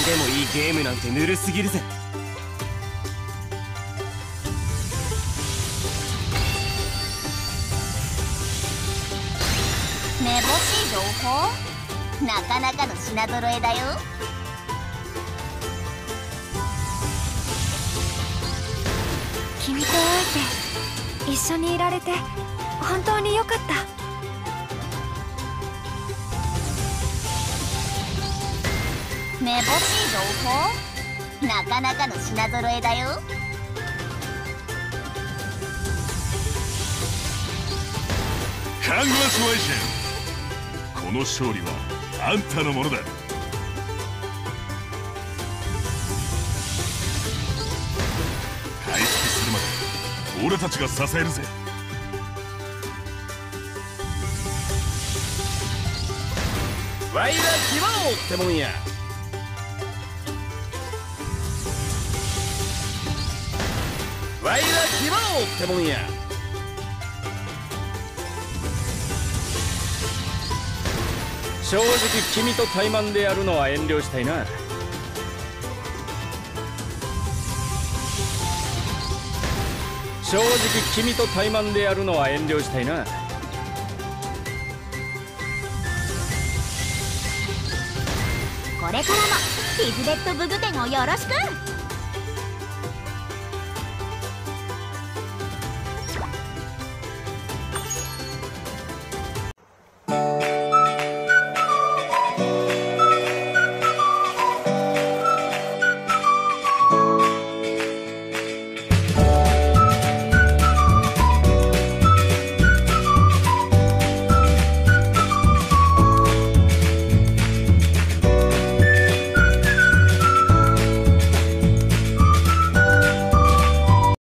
でもいいゲームなんてぬるすぎるぜ。 めぼしい情報？なかなかの品揃えだよ。 君と会えて一緒にいられて本当によかった。 めぼしい情報？なかなかの品揃えだよ。 カングラチュレーション。この勝利はあんたのものだ。回復するまで俺たちが支えるぜ。 ワイら牙をってもんや。ワイら牙をってもんや。正直君と怠慢でやるのは遠慮したいな。正直君と怠慢でやるのは遠慮したいな。 これからもティズレット武具店をよろしく。